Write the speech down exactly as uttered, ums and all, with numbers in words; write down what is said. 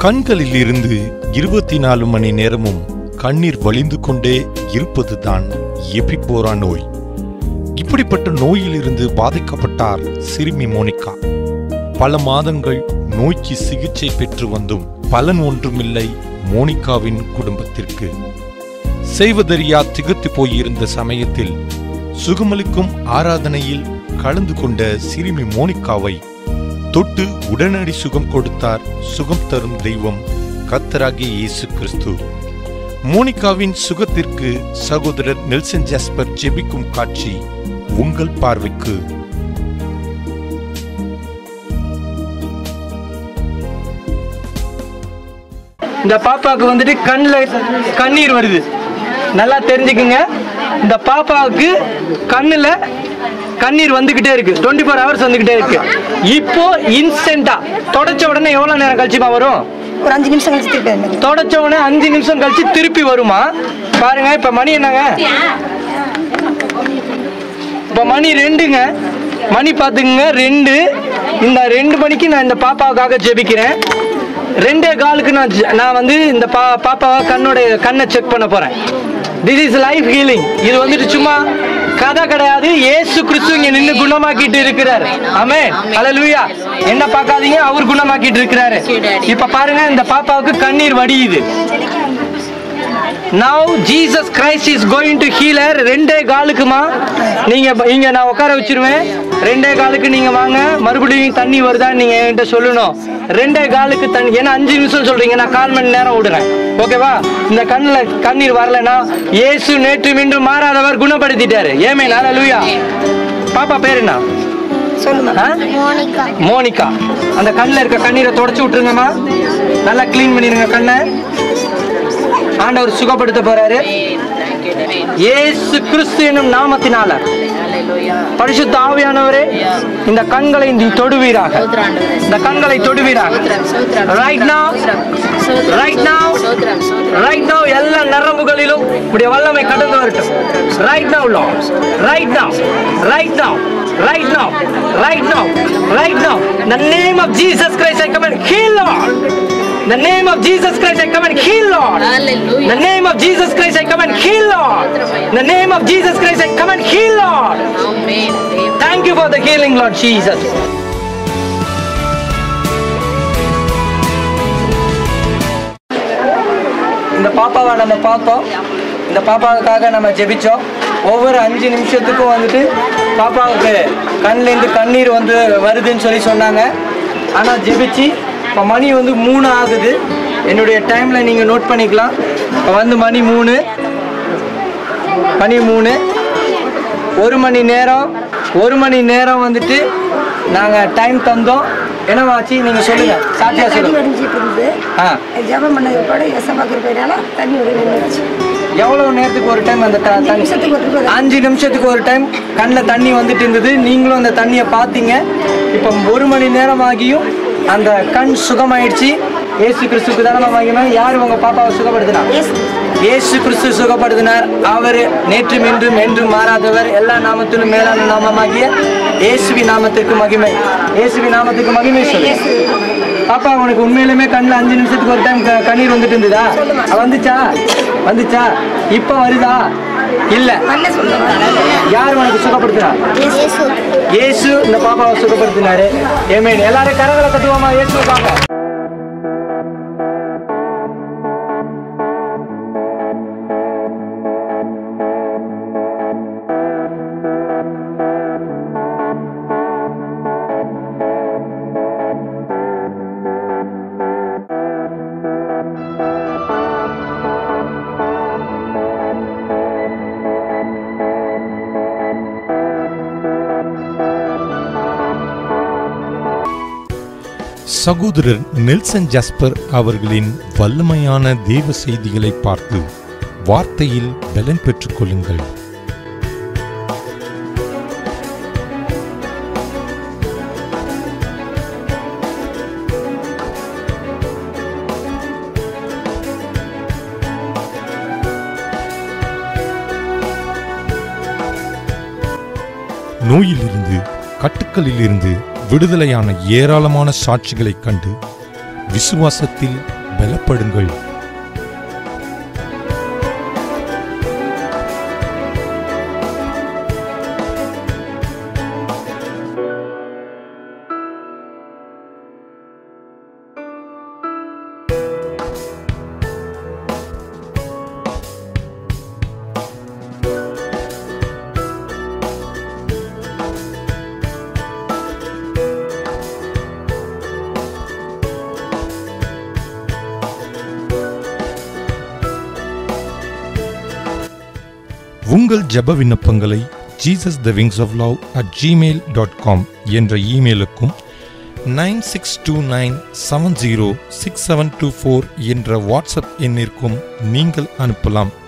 கண்களில் இருந்து இருபத்தி நாலு மணி நேரமும் கண்ணீர் வழிந்து கொண்டே இருப்பதுதான் எபிபோரா நோய். இப்படிப்பட்ட நோயில் இருந்து பாதிக்கப்பட்டார் சிறுமி மோனிகா. பல மாதங்கள் நோய்க்கு சிகிச்சை பெற்று வந்தும் பலன் ஒன்றுமில்லை மோனிகாவின் குடும்பத்திற்கு. செய்வதறியா திகத்து போயிருந்த சமயத்தில் சுகமளிக்கும் ஆராதனையில் கலந்து கொண்ட சிறுமி மோனிகாவை தொட்டு உடனடி சுகம் கொடுத்தார் சுகம் தரும் தெய்வம் கர்த்தராகிய இயேசு கிறிஸ்து. மோனிகாவின் சுகத்திற்கு சகோதரர் நெல்சன் ஜாஸ்பர் ஜெபிக்கும் காட்சி உங்கள் பார்வைக்கு. இந்த பாப்பாவுக்கு வந்துட்டு கண்ணில் கண்ணீர் வருது, நல்லா தெரிஞ்சுக்குங்க. இந்த பாப்பாவுக்கு கண்ணில் கண்ணீர் வந்துகிட்டே இருக்கு, டுவெண்ட்டி ஃபோர் ஹவர்ஸ் வந்துகிட்டே இருக்கு. இப்போ இன்ஸ்டன்டா தொடச்ச உடனே எவ்வளவு நேரம் கழிச்சுமா வரும்? ஒரு அஞ்சு நிமிஷம் கழிச்சு திருப்பி தொடச்ச உடனே அஞ்சு நிமிஷம் கழிச்சு திருப்பி வருமா? பாருங்க, இப்ப மணி என்னங்க? இப்ப மணி ரெண்டுங்க. மணி பாத்துக்குங்க, ரெண்டு. இந்த ரெண்டு மணிக்கு நான் இந்த பாப்பாவுக்காக ஜெபிக்கிறேன். ரெண்டே காலுக்கு நான் நான் வந்து இந்த பா பாப்பாவை கண்ணோட கண்ணை செக் பண்ண போறேன். This is life healing. இது வந்துட்டு சும்மா கதை கிடையாது. இயேசு கிறிஸ்து இங்க நின்னு குணமாக்கிட்டு இருக்கிறாரு. ஆமென், ஹல்லேலூயா. என்ன பார்க்காதீங்க, அவர் குணமாக்கிட்டு இருக்கிறாரு. இப்ப பாருங்க, இந்த பாப்பாவுக்கு கண்ணீர் வடியுது. Now Jesus Christ is going to heal her. ரெண்டே காலுக்குமா நீங்க இங்க நான் உட்கார வச்சிருவேன். ரெண்டே காலுக்கு நீங்க வாங்க. மறுபடியும் தண்ணி வருதா நீங்க என்கிட்ட சொல்லணும். ரெண்டே காலுக்கு தண்ணி, ஏன்னா அஞ்சு நிமிஷம் சொல்றீங்க, நான் கால் மணி நேரம் விடுறேன். ஓகேவா? இந்த கண்ணுல கண்ணீர் வரலன்னா இயேசு நேற்று மீண்டும் மாறாதவர் குணப்படுத்திட்டாரு. ஆமென், ஹல்லேலூயா. பாப்பா பேர் என்ன? சொல்லுங்க. மோனிகா. மோனிகா. அந்த கண்ணுல இருக்க கண்ணீரை தொடச்சு விட்டுருங்கம்மா. நல்லா கிளீன் பண்ணிருங்க கண்ணை. ஆண்டவர் சுகப்படுத்த போறாரு. இயேசு கிறிஸ்து என்னும் நாமத்தினால பரிசுத்த ஆவியானவரே, இந்த கண்களை நீ தொடுவீராக. இந்த கண்களை தொடுவீராக. Right now, right now, right now. எல்லா நரம்புகளிலும் உடைய வல்லமை கடந்து வரட்டும். Right now lord, right now, right now, right now, right now, right now. In the name of Jesus Christ I come and heal, Lord. In the name of Jesus Christ I come and heal, Lord. Hallelujah. In the name of Jesus Christ I come and heal, Lord. In the name of Jesus Christ I come and heal, Lord. Amen. Thank you for the healing, Lord Jesus. இந்த பாப்பாவை நம்ம பார்த்தோம். இந்த பாப்பாவுக்காக நம்ம ஜெபிச்சோம். ஒவ்வொரு அஞ்சு நிமிஷத்துக்கும் வந்துட்டு பாப்பாவுக்கு கண்ணிலேருந்து கண்ணீர் வந்து வருதுன்னு சொல்லி சொன்னாங்க. ஆனால் ஜெபிச்சு இப்போ மணி வந்து மூணு ஆகுது. என்னுடைய டைமில் நீங்கள் நோட் பண்ணிக்கலாம். இப்போ வந்து மணி மூணு மணி மூணு ஒரு மணி நேரம் ஒரு மணி நேரம் வந்துட்டு நாங்கள் டைம் தந்தோம். என்னவாச்சு நீங்கள் சொல்லுங்கள், சாட்சியாக சொல்லுங்கள். ஆ, ஜெபம் பண்ண கூட எசபாக்கு போயிட்டால தண்ணி ஒரு நின்றுச்சு. எவ்வளோ நேரத்துக்கு ஒரு டைம் அந்த தண்ணி? அஞ்சு நிமிஷத்துக்கு ஒரு டைம் கண்ணில் தண்ணி வந்துட்டு இருந்தது. நீங்களும் அந்த தண்ணியை பார்த்தீங்க. இப்போ ஒரு மணி நேரம் ஆகியும் அந்த கண் சுகமாயிடுச்சு. இயேசு கிறிஸ்துக்கு தானே வாங்கினோம். யார் உங்கள் பாப்பாவை சுகப்படுத்தினார்? இயேசு கிறிஸ்து சுகப்படுத்தினார். அவர் நேற்று இன்றும் என்றும் மாறாதவர். எல்லா நாமத்திலும் மேலான நாமமாகிய இயேசுவி நாமத்திற்கு மகிமை. இயேசுவி நாமத்துக்கு மகிமை சொல்லு. பாப்பா, உனக்கு உண்மையிலுமே கண்ணில் அஞ்சு நிமிஷத்துக்கு ஒரு டைம் கண்ணீர் வந்துட்டு இருந்ததா? வந்துச்சா? வந்துச்சா? இப்போ வருதா? இல்ல. யார் உனக்கு சுகப்படுத்தினார்? இயேசு இந்த பாப்பாவை சுகப்படுத்தினாரு. ஆமென். எல்லாரும் கரங்களை தட்டுவோமா இயேசுவுக்காக? சகோதரர் நெல்சன் ஜாஸ்பர் அவர்களின் வல்லமையான தேவ செய்திகளை பார்த்து வார்த்தையில் பலன் பெற்றுக் கொள்ளுங்கள். நோயிலிருந்து கட்டுக்களிலிருந்து விடுதலையான ஏராளமான சாட்சிகளைக் கண்டு விசுவாசத்தில் பலப்படுங்கள். உங்கள் ஜெப விண்ணப்பங்களை Jesus the wings of love at Gmail dot com என்ற இமெயிலுக்கும் nine six two nine seven zero six seven two four என்ற வாட்ஸ்அப் எண்ணிற்கும் நீங்கள் அனுப்பலாம்.